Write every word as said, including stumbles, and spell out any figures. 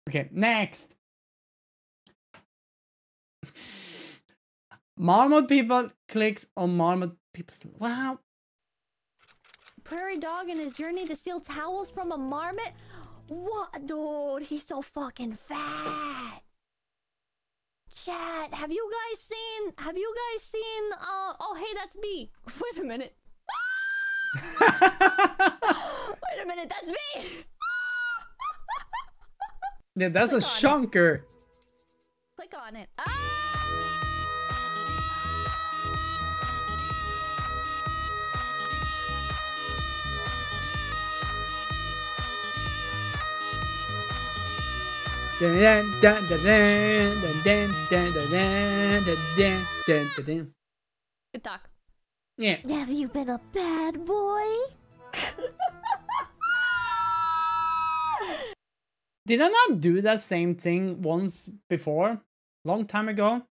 Okay, next. Marmot Pippa clicks on Marmot Pippa's... Wow. Prairie dog in his journey to steal towels from a marmot? What? Dude, he's so fucking fat. Chat, have you guys seen... Have you guys seen... Uh, oh, hey, that's me. Wait a minute. Wait a minute, that's me. Yeah, that's Click a on shunker. it. Click on it. Ah! Dun, dun, dun, dun, dun, dun, dun, dun, dun, dun, dun, dun, dun, dun. Good talk. Yeah. Have you been a bad boy? Did I not do that same thing once before? Long time ago?